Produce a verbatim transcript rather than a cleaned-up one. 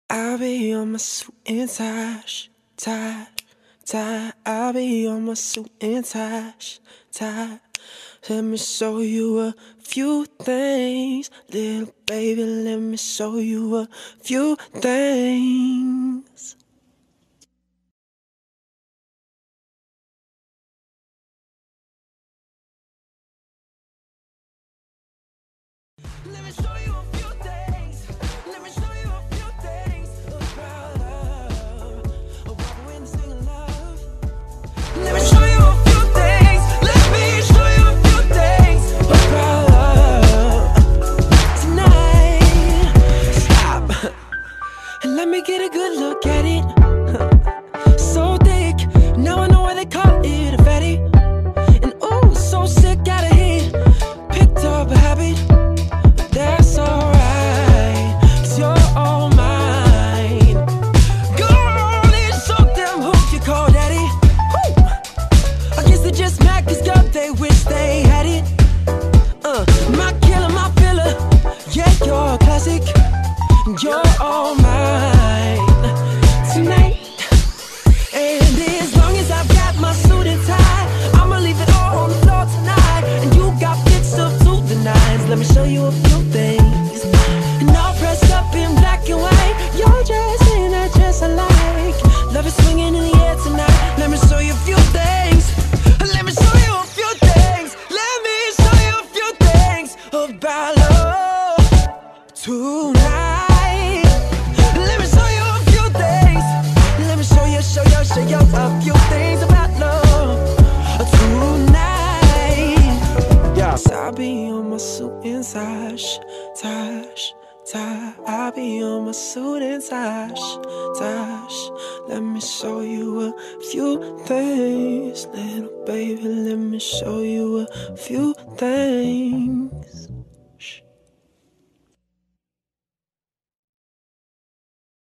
I'll be on my suit and tie, tie, tie. I'll be on my suit and tie, tie. Let me show you a few things, little baby. Let me show you a few things. Let me show you a few things. Let me show you a few things about love, about when singing love. Let me show you a few things. Let me show you a few things about love tonight. Stop and let me get a good look at it. So thick, now I know why they call it a fatty. And ooh, so sick, got a hit, picked up a habit. That's alright, 'cause you're all mine. Girl, it's so damn who you call daddy. Woo! I guess they just mad 'cause girl, they wish they had it. Uh, my killer, my filler, yeah, you're a classic. You're all mine tonight. And as long as I've got my suit and tie, I'ma leave it all on the floor tonight. And you got fixed up to the nines. Let me show you a few things. And all dressed up in black and white. You're dressed in that dress I like. Love is swinging in the air tonight. Let me show you a few things. Let me show you a few things. Let me show you a few things about love tonight. Let me show you a few things. Let me show you, show you, show you a few things about love tonight. Yeah, so I'll be on my suit and tie, tie, tie. I'll be on my suit and tie, tie. Let me show you a few things, little baby. Let me show you a few things.